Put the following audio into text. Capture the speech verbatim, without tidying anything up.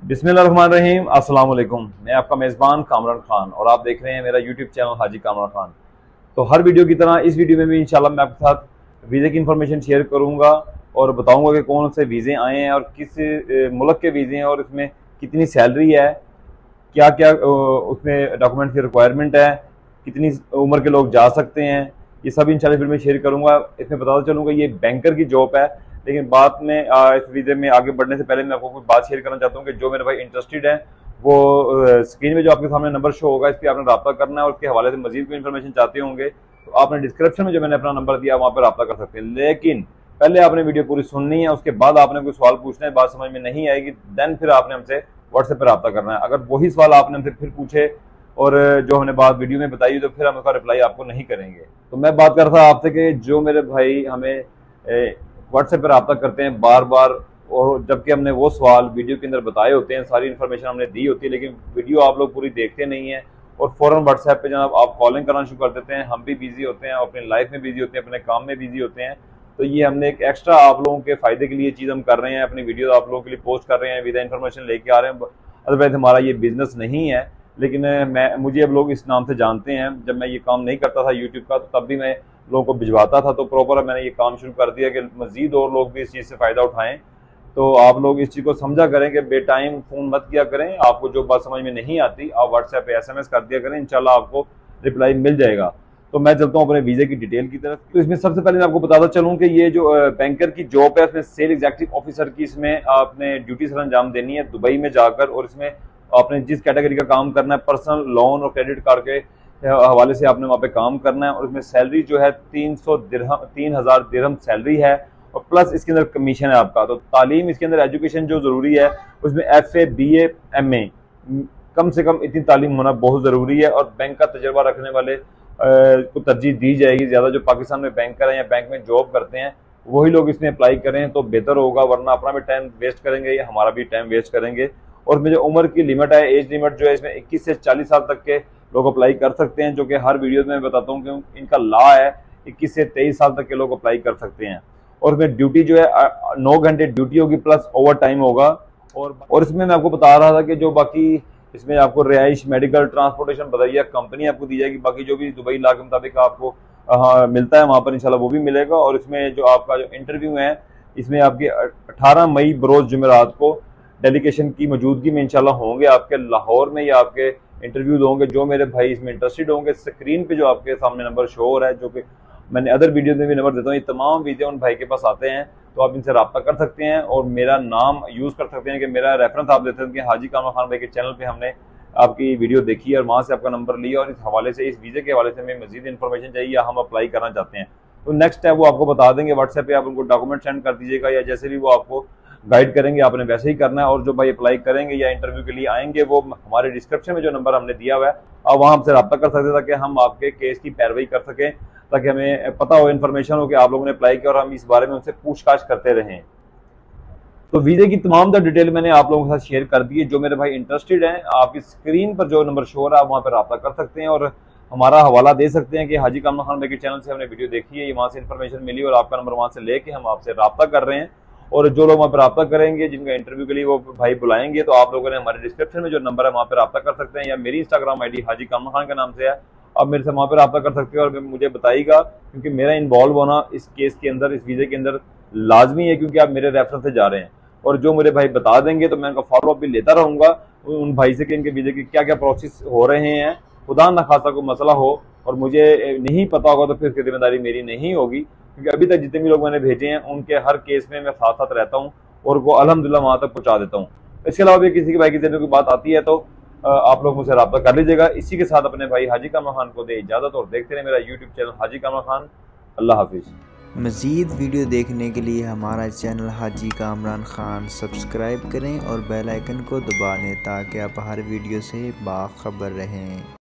बिस्मिल्लाहिर्रहमानिर्रहीम, अस्सलाम वालेकुम। मैं आपका मेज़बान कामरान खान और आप देख रहे हैं मेरा यूट्यूब चैनल हाजी कामरान खान। तो हर वीडियो की तरह इस वीडियो में भी इंशाल्लाह मैं आपके साथ वीज़े की इन्फॉर्मेशन शेयर करूंगा और बताऊंगा कि कौन से वीज़े आए हैं और किस मुल्क के वीज़े हैं और इसमें कितनी सैलरी है, क्या क्या उसमें डॉक्यूमेंट की रिक्वायरमेंट है, कितनी उम्र के लोग जा सकते हैं, ये सब इंशाल्लाह फिर मैं शेयर करूंगा। इसमें बताता चलूँगा ये बैंकर की जॉब है, लेकिन बात में इस वीडियो में आगे बढ़ने से पहले मैं आपको कुछ बात शेयर करना चाहता हूँ कि जो मेरे भाई इंटरेस्टेड है वो स्क्रीन में जो आपके सामने नंबर शो होगा इस पर आपने रब्ता करना है और उसके हवाले से मजीद कोई इन्फॉर्मेशन चाहते होंगे तो आपने डिस्क्रिप्शन में जो मैंने अपना नंबर दिया वहाँ पर रब्ता कर सकते हैं। लेकिन पहले आपने वीडियो पूरी सुननी है, उसके बाद आपने कोई सवाल पूछना है, बात समझ में नहीं आएगी देन फिर आपने हमसे व्हाट्सएप पर रब्ता करना है। अगर वही सवाल आपने हमसे फिर पूछे और जो हमने बात वीडियो में बताई तो फिर हम उसका रिप्लाई आपको नहीं करेंगे। तो मैं बात कर रहा था आपसे कि जो मेरे भाई हमें व्हाट्सएप पर रब्ता करते हैं बार बार और जबकि हमने वो सवाल वीडियो के अंदर बताए होते हैं, सारी इन्फॉर्मेशन हमने दी होती है, लेकिन वीडियो आप लोग पूरी देखते नहीं है और फौरन व्हाट्सएप पे जनाब आप कॉलिंग करना शुरू कर देते हैं। हम भी बिजी होते हैं, अपनी लाइफ में बिजी होते हैं, अपने काम में बिजी होते हैं। तो ये हमने एक एक्स्ट्रा आप लोगों के फायदे के लिए चीज़ हम कर रहे हैं, अपनी वीडियो आप लोगों के लिए पोस्ट कर रहे हैं, विद इन्फॉर्मेशन लेके आ रहे हैं। अदरवाइज हमारा ये बिजनेस नहीं है, लेकिन मैं मुझे अब लोग इस नाम से जानते हैं। जब मैं ये काम नहीं करता था यूट्यूब का तो तब भी मैं लोगों को भिजवाता था, तो प्रॉपर मैंने ये काम शुरू कर दिया कि मजीद और लोग भी इस चीज़ से फ़ायदा उठाएं। तो आप लोग इस चीज़ को समझा करें कि बे टाइम फ़ोन मत किया करें। आपको जो बात समझ में नहीं आती आप व्हाट्सएप पे एसएमएस कर दिया करें, इंशाल्लाह आपको रिप्लाई मिल जाएगा। तो मैं चलता हूँ अपने वीज़े की डिटेल की तरफ। तो इसमें सबसे पहले मैं आपको बताता चलूँ कि ये जो बैंकर की जॉब है उसमें सेल एग्जीक्यूटिव ऑफिसर की इसमें आपने ड्यूटी सर अंजाम देनी है दुबई में जाकर, और इसमें आपने जिस कैटेगरी का काम करना है पर्सनल लोन और क्रेडिट कार्ड के हवाले से आपने वहाँ पे काम करना है। और उसमें सैलरी जो है तीन सौ दिरहम तीन हजार दिरहम सैलरी है और प्लस इसके अंदर कमीशन है आपका। तो तालीम इसके अंदर एजुकेशन जो ज़रूरी है उसमें F A B A M A कम से कम इतनी तालीम होना बहुत ज़रूरी है और बैंक का तजर्बा रखने वाले को तरजीह दी जाएगी ज़्यादा। जो पाकिस्तान में बैंकर हैं या बैंक में जॉब करते हैं वही लोग इसमें अप्लाई करें तो बेहतर होगा, वरना अपना भी टाइम वेस्ट करेंगे या हमारा भी टाइम वेस्ट करेंगे। और इसमें जो उम्र की लिमिट है, एज लिमिट जो है इसमें इक्कीस से चालीस साल तक के लोग अप्लाई कर सकते हैं, जो कि हर वीडियो में बताता हूँ कि इनका लॉ है इक्कीस से तेईस साल तक के लोग अप्लाई कर सकते हैं। और इसमें ड्यूटी जो है नौ घंटे ड्यूटी होगी प्लस ओवर टाइम होगा। और और इसमें मैं आपको बता रहा था कि जो बाकी इसमें आपको रिहाइश मेडिकल ट्रांसपोर्टेशन बताइए कंपनी आपको दी जाएगी, बाकी जो भी दुबई लॉ के मुताबिक आपको हाँ मिलता है वहाँ पर इंशाल्लाह वो भी मिलेगा। और इसमें जो आपका जो इंटरव्यू है इसमें आपके अठारह मई बरोज जुमेरात को डेलीगेशन की मौजूदगी में इंशाल्लाह होंगे आपके लाहौर में, या आपके इंटरव्यूज होंगे। जो मेरे भाई इसमें इंटरेस्टेड होंगे स्क्रीन पे जो आपके सामने नंबर शो हो रहा है, जो कि मैंने अदर वीडियो में भी नंबर देता हूँ, ये तमाम वीडियो उन भाई के पास आते हैं तो आप इनसे रब्ता कर सकते हैं और मेरा नाम यूज़ कर सकते हैं कि मेरा रेफरेंस आप देते हैं कि हाजी कामरान खान भाई के चैनल पे हमने आपकी वीडियो देखी है और वहाँ से आपका नंबर लिया और इस हवाले से इस वीज़े के हवाले से हमें मजीद इन्फॉर्मेशन चाहिए या हम अप्लाई करना चाहते हैं। तो नेक्स्ट स्टेप वो आपको बता देंगे व्हाट्सएप पे, आप उनको डॉक्यूमेंट सेंड कर दीजिएगा या जैसे भी वो आपको गाइड करेंगे आपने वैसे ही करना है। और जो भाई अप्लाई करेंगे या इंटरव्यू के लिए आएंगे वो हमारे डिस्क्रिप्शन में जो नंबर हमने दिया हुआ है आप वहाँ हमसे रब्ता कर सकते हैं ताकि हम आपके केस की पैरवी कर सकें, ताकि हमें पता हो, इन्फॉर्मेशन हो कि आप लोगों ने अप्लाई किया और हम इस बारे में उनसे पूछताछ करते रहें। तो वीज़े की तमाम द डिटेल मैंने आप लोगों के साथ शेयर कर दी है। जो मेरे भाई इंटरेस्टेड हैं आप इस स्क्रीन पर जो नंबर शो हो रहा है आप वहाँ पर रब्ता कर सकते हैं और हमारा हवाला दे सकते हैं कि हाजी कामरान खान भाई के चैनल से हमने वीडियो देखी है, वहाँ से इन्फॉर्मेशन मिली और आपका नंबर वहाँ से लेके हम आपसे रब्ता कर रहे हैं। और जो लोग वहाँ पर रब्ता करेंगे जिनका इंटरव्यू के लिए वो भाई बुलाएंगे तो आप लोगों ने हमारे डिस्क्रिप्शन में जो नंबर है वहाँ पर रब्ता कर सकते हैं, या मेरी Instagram I D Haji Kamran Khan के नाम से है, आप मेरे से वहाँ पर रब्ता कर सकते हो और मुझे बताइएगा, क्योंकि मेरा इन्वॉल्व होना इस केस के अंदर, इस वीज़े के अंदर लाजमी है, क्योंकि आप मेरे रेफरेंस से जा रहे हैं। और जो मेरे भाई बता देंगे तो मैं उनका फॉलोअप भी लेता रहूँगा उन भाई से कि इनके वीज़े के क्या क्या प्रोसेस हो रहे हैं। खुदा न खासा कोई मसला हो और मुझे नहीं पता होगा तो फिर उसकी जिम्मेदारी मेरी नहीं होगी, क्योंकि अभी तक जितने भी लोग मैंने भेजे हैं उनके हर केस में मैं साथ साथ रहता हूँ और वो अल्हम्दुलिल्लाह वहाँ तक पहुँचा देता हूँ। इसके अलावा भी किसी के भाई की जरूरत की बात आती है तो आप लोग मुझसे रब्ता कर लीजिएगा। इसी के साथ अपने भाई हाजी कामरान खान को दे इजाज़त और देखते रहे मेरा यूट्यूब चैनल हाजी कामरान खान। अल्लाह हाफिज़। मज़ीद वीडियो देखने के लिए हमारा चैनल हाजी कामरान खान सब्सक्राइब करें और बेल आइकन को दबा लें ताकि आप हर वीडियो से बाखबर रहें।